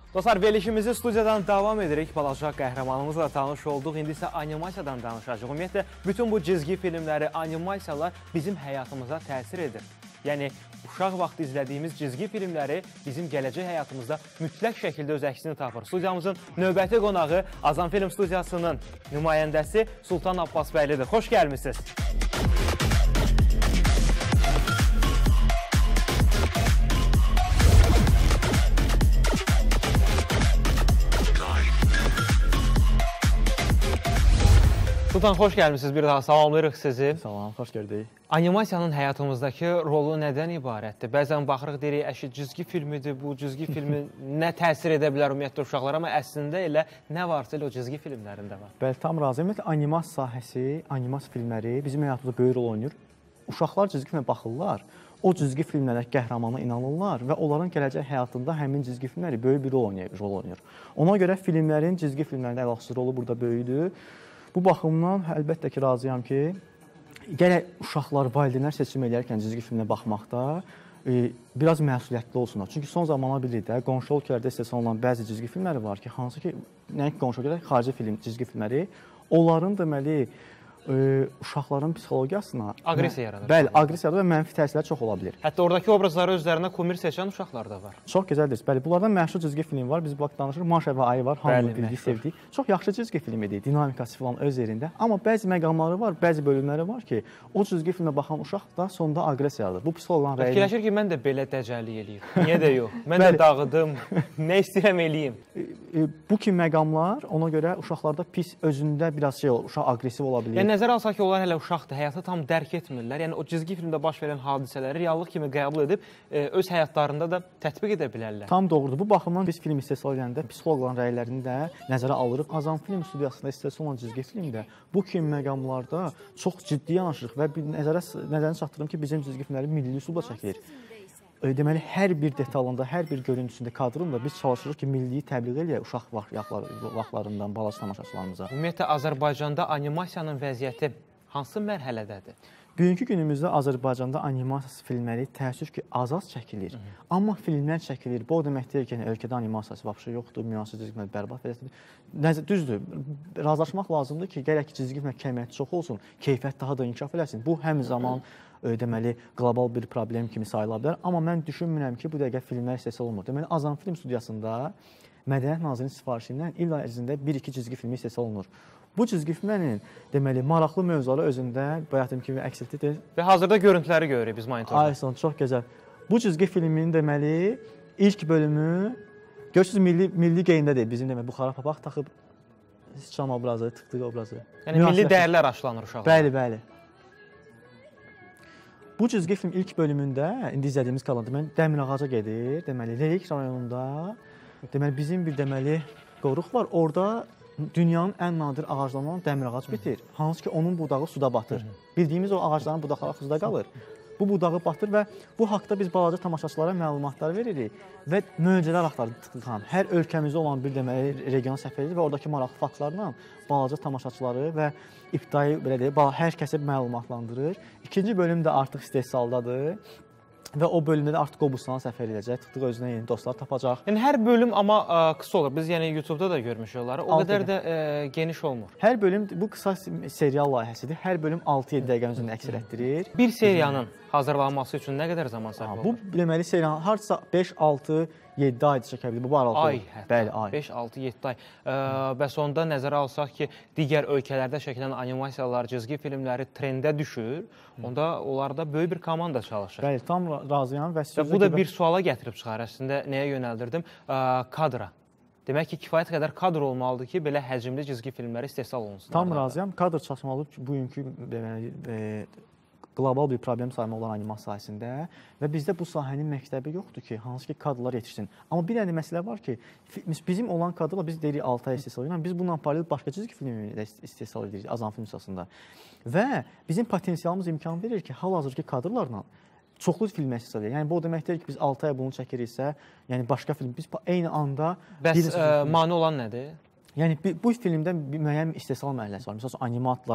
Dostlar, verilişimizi studiyadan davam edirik. Balaca qəhrəmanımızla tanış olduq. İndi isə animasiyadan danışacaq. Ümumiyyətlə, bütün bu cizgi filmləri, animasiyalar bizim həyatımıza təsir edir. Yəni, uşaq vaxtı izlədiyimiz cizgi filmləri bizim gələcək həyatımızda mütləq şəkildə öz əksini tapır. Studiyamızın növbəti qonağı Azam Film Studiyasının nümayəndəsi Sultan Abbasbəylidir. Xoş gəlmişsiniz. Sultan, xoş gəlmişsiniz. Bir daha salamlayırıq sizi. Salam, xoş gördük. Animasiyanın həyatımızdakı rolu nədən ibarətdir? Bəzən baxırıq, deyirik, əşi, cizgi filmidir, bu cizgi filmi nə təsir edə bilər ümumiyyətlə uşaqlara, amma əslində elə nə varsa elə o cizgi filmlərində var. Bəli, tam razıyım. Ümumiyyətlə, animasiya sahəsi, animasiya filmləri bizim həyatımızda böyük rol oynayır. Uşaqlar cizgi filmə baxırlar, o cizgi filmlərə qəhrəmana inanırlar və onların gələcək həyatında həmin cizgi filmləri böyük bir rol oynayır. Ona görə filmlərin, cizgi filmlərində əlaqəsi rolu burada böyükdür. Bu baxımdan əlbəttə ki, razıyam ki, gərək uşaqlar, valideynlər seçim edərkən cizgi filminə baxmaqda biraz məsuliyyətli olsunlar. Çünki son zamana bilir də, qonşu ölkələrdə istehsal olunan bəzi cizgi filmləri var ki, hansı ki, nəinki qonşu ölkələrdə, xarici cizgi filmləri, onların deməli, uşaqların psixologiyasına Aqressiya yaradır. Bəli, aqressiya yaradır və mənfi təsirlər çox ola bilir. Hətta oradakı obrazları özlərinə kumir seçən uşaqlar da var. Çox gözəldir. Bəli, bunlardan məşhur cizgi film var. Biz bu vaxt danışırıq. Maşa və Ayı var. Hamının bildiyi, sevdiyi. Çox yaxşı cizgi film idi. Dinamikası falan öz yerində. Amma bəzi məqamları var, bəzi bölümləri var ki, o cizgi filmə baxan uşaq da sonda aqressiyadır. Bu psixoloqların rəyi. Fikirləşir ki, mən də belə dəcəllik eləyim. Niyə də yox? Mən də dağıdım. Nə istəyirəm eləyim. Bu kimi məqamlar ona görə uşaqlarda pis özündə biraz şey olur. Uşaq aqressiv ola bilir. Yəni nəzərə alsaq ki, onlar hələ uşaqdır, həyatı tam dərk etmirlər. Yəni o cizgi filmdə baş verən hadisələri reallıq kimi qəbul edib öz həyatlarında da tətbiq edə bilərlər. Tam doğrudur. Bu baxımdan biz film istehsal edəndə psixoloqların rəylərini də nəzərə alırıq. Azam Film Studiyasında istehsal olunan cizgi filmdə bu kimi məqamlarda çox ciddi yanaşırıq və nəzərinə çatdırım ki, bizim cizgi filmləri milli üsulda çəkilir. Deməli, hər bir detalında, hər bir görüntüsündə, kadrında biz çalışırıq ki, milliyi təbliğ eləyək uşaq vaxtlarından balaca tamaşaçılarımıza. Ümumiyyətlə, Azərbaycanda animasiyanın vəziyyəti hansı mərhələdədir? Bugünkü günümüzdə Azərbaycanda animasiya filmləri təəssüf ki, az çəkilir. Amma filmlər çəkilir. Bu o demək deyil ki, ölkədə animasiyası vəbşə yoxdur, müasir cizgi filmlər bərbad vəziyyətdir. Düzdür, razılaşmaq lazımdır ki, gərək ki, cizgi filmlər kəmiyyəti çox olsun, keyfiyyət daha da inkişaf eləsin. Bu, həm zaman deməli, qlobal bir problem kimi sayıla bilər. Amma mən düşünmürəm ki, bu dəqiqə filmlər istehsal olmur. Deməli, Azam Film Studiyasında Mədəniyyət Nazirinin sifarişi ilə il ərzində 1-2 cizgi filmi istehsal olunur. Bu cizgi filmlərin deməli, maraqlı mövzuları özündə bayatım kimi əks etdirir. Və hazırda görüntüləri görürük biz monitorda. Ayson, çox gözəl. Bu cizgi filmin deməli, ilk bölümü, görürsünüz, milli geyimdədir. Bizim deməli, buxara papaq taxıb, sıçan obrazı, tıqdıq obrazı. Yəni, milli dəyərlər aşılanır uşaqlar. Bəli, bəli. Bu cizgi film ilk bölümündə, indi izlədiyimiz kanalda, Dəmir Ağaca gedir. Deməli, Lerik rayonunda, deməli, bizim bir deməli qoruq var. Orada dünyanın ən nadir ağaclarından olan dəmir ağac bitir. Hansı ki, onun budağı suda batır. Bildiyimiz o ağacların budaqları suda qalır. Bu budağı batır və bu haqda biz balaca tamaşaçılara məlumatlar veririk və möcüzələr axtarırıq. Hər ölkəmizdə olan bir deməli regiona səfər edirik və oradakı maraqlı faktlarla balaca tamaşaçıları və ibtidai belə deyək, hər kəsi məlumatlandırır. İkinci bölüm də artıq istehsaldadır. Və o bölümdə də artıq Qobustana səfər edəcək, Tıqdıq özünə yeni dostlar tapacaq. Yəni, hər bölüm amma qısa olur. Biz yəni YouTube-da da görmüşük onları. O qədər də geniş olmur. Hər bölüm, bu qısa serial layihəsidir. Hər bölüm 6-7 dəqiqənin üzərində əks etdirir. Bir seriyanın hazırlanması üçün nə qədər zaman sərf olur? Bu deməli seriyanın hardasa 5-6-7 ay çəkə bilir. Bu aralıqda. Ay, hətta. Bəli, ay. 5-6-7 ay. Bəs onda nəzərə alsaq ki, digər ölkələrdə çəkilən animasiyalar, cizgi filmləri trendə düşür. Onda onlarda böyük bir komanda çalışır. Bəli, tam razıyam və bu da bir suala gətirib çıxar. Əslində nəyə yönəldirdim? Kadra. Demək ki, kifayət qədər kadr olmalıdır ki, belə həcmli cizgi filmləri istehsal olunsun. Tam razıyam. Kadr çatmalıdır ki, bugünkü qlobal bir problem sayılma olan animasiya sahəsində və bizdə bu sahənin məktəbi yoxdur ki, hansı ki, kadrlar yetişsin. Amma bir dənə məsələ var ki, bizim olan kadrlar biz deyirik 6 ay istehsal edirik, biz bununla paralel başqa cizgi filmləri istehsal edirik Azam Film Studiyasında. Və bizim potensialımız imkan verir ki, hal-hazırki kadrlarla çoxlu film istehsal edirik. Yəni bu o deməkdir ki, biz 6 ay bunu çəkiriksə, yəni başqa film biz eyni anda bəs mane olan nədir? Yəni bu filmdə bir müəyyən istehsal mərhələsi var. Məsələn, animatlar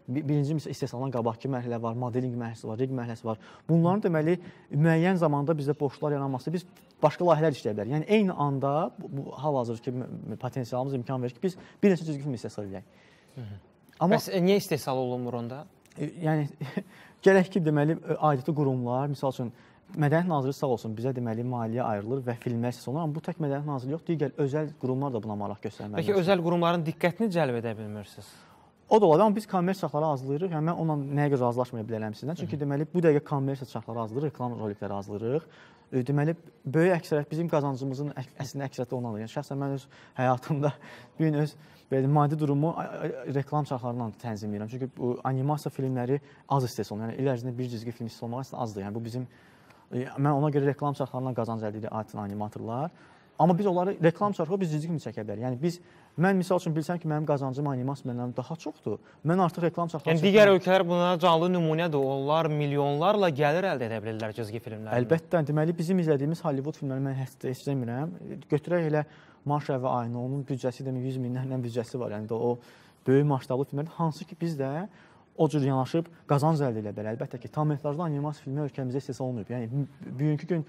birinci istehsaldan qabaqki mərhələ var, modelinq mərhələsi var, riq mərhələsi var. Bunların deməli müəyyən zamanda bizdə boşluqlar yaranması, biz başqa layihələr işləyə bilərik. Yəni eyni anda bu hal-hazırki potensialımız imkan verir ki, biz bir neçə cizgi film istehsal edək. Amma bəs niyə istehsal olunmur onda? Yəni gərək ki, deməli aidiyyatı qurumlar, misal üçün Mədəniyyət Nazirliyi sağ olsun bizə deməli maliyyə ayrılır və filmlər istehsal olunur, amma bu tək Mədəniyyət Nazirliyi yox, digər özəl qurumlar da buna maraq göstərməlidir. Peki özəl qurumların diqqətini cəlb edə bilmirsiniz? O da olar, amma biz kommersiya çarxları hazırlayırıq. Yəni mən onunla nəyə görə razılaşmaya bilərəm sizdən? Çünki deməli bu dəqiqə kommersiya çarxları hazırlayırıq, reklam rolikləri hazırlayırıq. Deməli böyük əksəriyyət bizim qazancımızın əslində əksəriyyəti ondan alır. Yəni şəxsən mən öz həyatımda bir gün öz belə maddi durumu reklam çarxlarından tənzimləyirəm. Çünki bu animasiya filmləri az istehsal olunur. Yəni il ərzində bir cizgi film istehsal olmaq azdır. Yəni bu bizim mən ona görə reklam çarxlarından qazanc əldə edirik adətən animatorlar. Amma biz onları reklam çarxı biz cizgi film çəkə bilərik. Yəni mən misal üçün bilsəm ki, mənim qazancım animasiyadan daha çoxdur. Mən artıq reklam çarxları. Yəni digər ölkələr buna canlı nümunədir. Onlar milyonlarla gəlir əldə edə bilirlər cizgi filmlərindən. Əlbəttə, deməli bizim izlədiyimiz Hollywood filmləri mən heç demirəm. Götürək elə Marş Əvi Ayını, onun büdcəsi demək 100 minlərlə büdcəsi var. Yəni də o böyük masştablı filmlər hansı ki biz də o cür yanaşıb qazanc əldə edə bilər. Əlbəttə ki, tam metrajlı animasiya filmi ölkəmizdə istehsal olunmayıb. Yəni bugünkü gün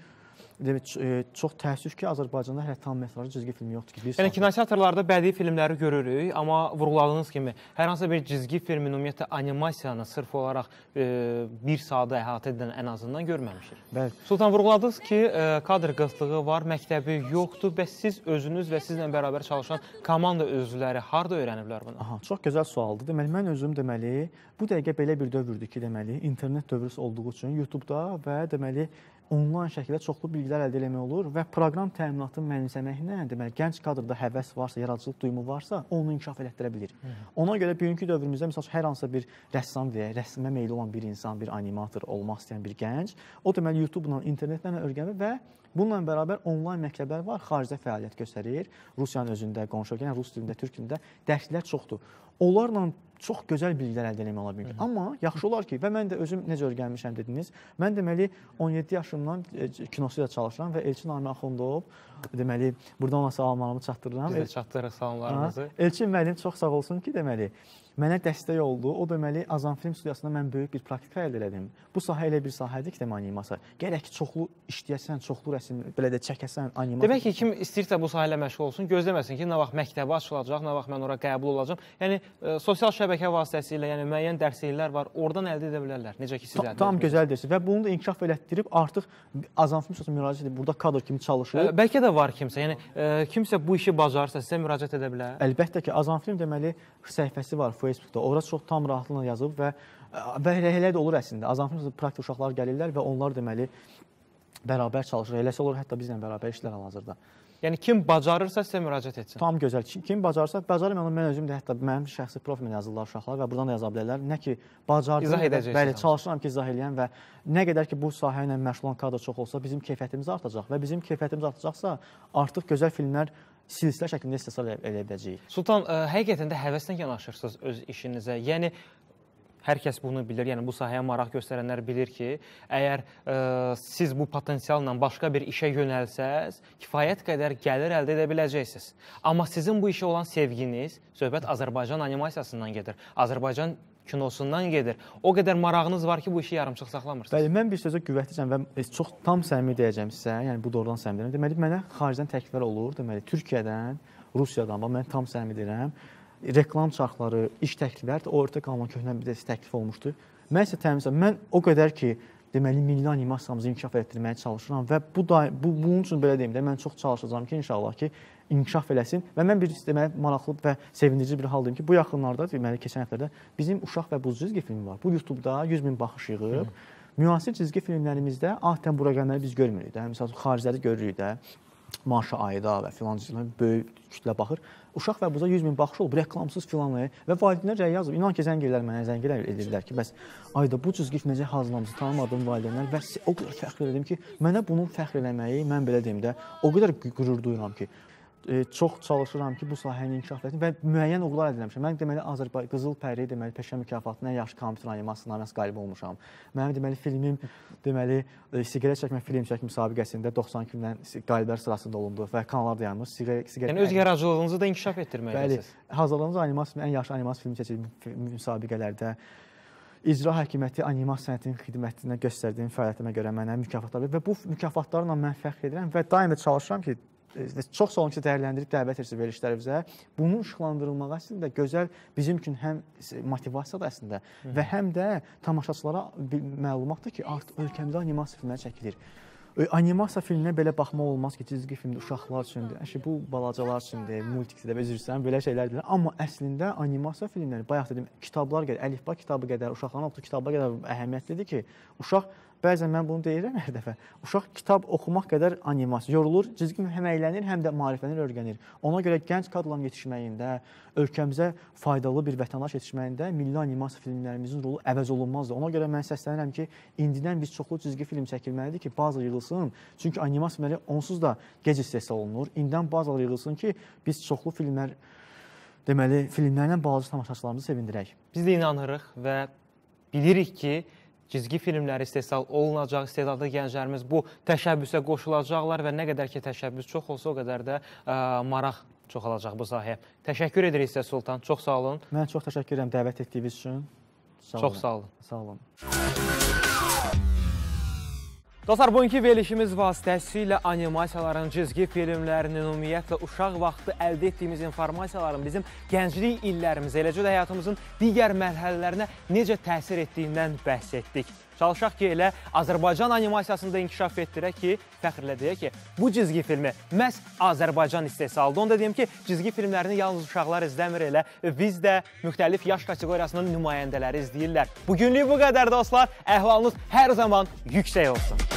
çox təəssüf ki, Azərbaycanda hələ tam metrajlı cizgi filmi yoxdur ki. Yəni kinoteatrlarda bədii filmləri görürük, amma vurğuladığınız kimi hər hansı bir cizgi filmin ümumiyyətlə animasiyanı sırf olaraq bir saatı əhatə edən ən azından görməmişik. Bəli. Sultan, vurğuladınız ki, kadr qıtlığı var, məktəbi yoxdur. Bəs siz özünüz və sizlə bərabər çalışan komanda üzvləri harda öyrəniblər bunu? Aha, çox gözəl sualdır. Deməli mən özüm bu dəqiqə belə bir dövrdür ki, deməli internet dövrü olduğu üçün YouTube-da və deməli onlayn şəkildə çoxlu bilgilər əldə etmək olur və proqram təminatını mənimsəməklə, deməli gənc kadrda həvəs varsa, yaradıcılıq duyumu varsa, onu inkişaf elətdirə bilir. Ona görə bugünkü dövrümüzdə məsələn hər hansı bir rəssam deyə, rəsmə meyilli olan bir insan, bir animator olmaq istəyən bir gənc, o deməli YouTube-la, internetlə öyrənir və bununla bərabər onlayn məktəblər var, xaricdə fəaliyyət göstərir. Rusiyanın özündə, qonşu ölkənin rus dilində, türk dilində dərslər çoxdur. Onlarla çox gözəl bilgilər əldə etmək ola bilər. Amma yaxşı olar ki, və mən də özüm necə öyrənmişəm dediniz, mən deməli 17 yaşımdan kinosuyla çalışıram və Elçin Amir Axundov, deməli burada ona salamlarımı çatdırıram. Biz də çatdırırıq salamlarımızı. Elçin müəllim çox sağ olsun ki, deməli mənə dəstək oldu. O deməli Azam Film Studiyasında mən böyük bir praktika əldə elədim. Bu sahə elə bir sahədir ki, animasiya. Gərək ki, çoxlu işləyəsən, çoxlu rəsm belə də çəkəsən, animasiya. Demək ki, kim istəyirsə bu sahə ilə məşğul olsun, gözləməsin ki, nə vaxt məktəbi açılacaq, nə vaxt mən ora qəbul olacağam. Yəni sosial şəbəkə vasitəsilə, yəni müəyyən dərsliklər var, oradan əldə edə bilərlər. Necə ki, siz əldə edirsiniz. Tam gözəl deyirsiz və bunu da inkişaf elətdirib artıq Azam Film Studiyasına müraciət edib, burada kadr kimi çalışır. Bəlkə də var kimsə, yəni kimsə bu işi bacarırsa sizə müraciət edə bilər. Əlbəttə ki, Azam Film deməli səhifəsi var Facebookda. Ora çox tam rahatlıqla yazıb və elə də olur əslində. Azam Film praktik uşaqlar gəlirlər və onlar deməli bərabər çalışır. Eləsə olur hətta bizlə bərabər işlər hal-hazırda. Yəni kim bacarırsa sizə müraciət etsin. Tam gözəl. Kim bacarırsa, bacarmayan mən özüm də hətta mənim şəxsi profilimə yazırlar uşaqlar və buradan da yaza bilərlər. Nə ki bacardım, bəli, çalışıram ki, izah eləyəm və nə qədər ki bu sahə ilə məşğul olan kadr çox olsa, bizim keyfiyyətimiz artacaq və bizim keyfiyyətimiz artacaqsa, artıq gözəl filmlər silsilə şəklində istehsal edə biləcəyik. Sultan, həqiqətən də həvəslə yanaşırsınız öz işinizə. Yəni hər kəs bunu bilir, yəni bu sahəyə maraq göstərənlər bilir ki, əgər siz bu potensialla başqa bir işə yönəlsəz, kifayət qədər gəlir əldə edə biləcəksiniz. Amma sizin bu işə olan sevginiz, söhbət Azərbaycan animasiyasından gedir, Azərbaycan kinosundan gedir. O qədər marağınız var ki, bu işi yarımçıq saxlamırsınız. Bəli, mən bir sözə qüvvətliyəm və çox tam səmimi deyəcəm sizə, yəni bu doğrudan səmimi deyirəm. Deməli, mənə xaricdən təkliflər olur, deməli, Türkiyədən, Rusiyadan, mən tam səmimi deyirəm. Reklam çarxları, iş təklifləri, orta qalan köhnə bir təklif olmuşdu. Mən isə təmizəm, mən o qədər ki, deməli, milli animasiyamızı inkişaf etdirməyə çalışıram və bunun üçün belə deyim də, mən çox çalışacağam ki, inşallah ki, inkişaf eləsin və mən bir deməli, maraqlı və sevindirici bir hal deyim ki, bu yaxınlarda, deməli, keçən həftədə bizim Uşaq və Buz cizgi filmi var. Bu YouTube-da 100 min baxış yığıb. Müasir cizgi filmlərimizdə adətən bu rəqəmləri biz görmürük də. Məsələn, xaricləri görürük də. Marşa ayda və filan böyük kütlə baxır. Uşaq və Buza 100 min baxış olub, reklamsız filanı və valideynlər rəy yazıb. İnan ki, zəng edirlər ki, bəs ayda bu cizgi film necə hazırlamızı tanımadığım valideynlər və o qədər fəxr edirəm ki, mənə bunun fəxr eləməyi, mən belə deyim də, o qədər qürur duyuram ki, çox çalışıram ki, bu sahəni inkişaf etsin və müəyyən uğurlar əldə etmişəm. Mən deməli Azərbaycan Qızıl Pəri deməli peşə mükafatının ən yaxşı kompüter animasiya naməsi qalibi olmuşam. Mənim deməli filmim deməli siqaret çəkmə film çəkim müsabiqəsində 92-dən qaliblər sırasında olundu və kanallarda yayılmış. Yəni öz yaradıcılığınızı da inkişaf etdirməkdəsiniz. Bəli, hazırladığımız animasiya ən yaxşı animasiya filmi seçildi müsabiqələrdə. İcra Hakimiyyəti animasiya sənətinin xidmətinə göstərdiyim fəaliyyətimə görə mənə mükafatlar verir və bu mükafatlarla mən fəxr edirəm və daim də çalışıram ki, çox sağ olun ki, dəyərləndirib dəvət edirsiniz verilişlərimizə. Bunun işıqlandırılmağı əslində gözəl bizim üçün həm motivasiyadır əslində və həm də tamaşaçılara məlumatdır ki, artıq ölkəmizdə animasiya filmləri çəkilir. Animasiya filminə belə baxmaq olmaz ki, cizgi filmdə uşaqlar üçündür. Bu balacalar üçündür, multikdə və üzrsən belə şeylərdir. Amma əslində animasiya filmləri bayaq dedim, kitablar qədər, əlifba kitabı qədər, uşaqların oxuduğu kitablar qədər əhəmiyyətlidir ki, uşaq bəzən mən bunu deyirəm hər dəfə. Uşaq kitab oxumaq qədər animasiya yorulur, cizgi həm əylənir, həm də maariflənir, öyrənir. Ona görə gənc kadrların yetişməyində, ölkəmizə faydalı bir vətəndaş yetişməyində milli animasiya filmlərimizin rolu əvəz olunmazdır. Ona görə mən səslənirəm ki, indidən biz çoxlu cizgi film çəkilməlidir ki, bazıları yığılsın. Çünki animasiya filmləri onsuz da gec istehsal olunur. İndidən bazıları yığılsın ki, biz çoxlu filmlər deməli filmlərlə balaca tamaşaçılarımızı sevindirək. Biz də inanırıq və bilirik ki, cizgi filmləri istehsal olunacaq, istedadlı gənclərimiz bu təşəbbüsə qoşulacaqlar və nə qədər ki, təşəbbüs çox olsa, o qədər də maraq çoxalacaq bu sahəyə. Təşəkkür edirik sizə Sultan, çox sağ olun. Mən çox təşəkkür edirəm dəvət etdiyiniz üçün. Çox sağ olun. Sağ olun. Dostlar, bugünkü verilişimiz vasitəsilə animasiyaların, cizgi filmlərinin, ümumiyyətlə uşaq vaxtı əldə etdiyimiz informasiyaların bizim gənclik illərimizə, eləcə də həyatımızın digər mərhələlərinə necə təsir etdiyindən bəhs etdik. Çalışaq ki, elə Azərbaycan animasiyasını da inkişaf etdirək ki, fəxrlə deyək ki, bu cizgi filmi məhz Azərbaycan istehsalıdır. Onu da deyim ki, cizgi filmlərini yalnız uşaqlar izləmir, elə biz də müxtəlif yaş kateqoriyasının nümayəndələri izləyirlər. Bugünlük bu qədər dostlar, əhvalınız hər zaman yüksək olsun.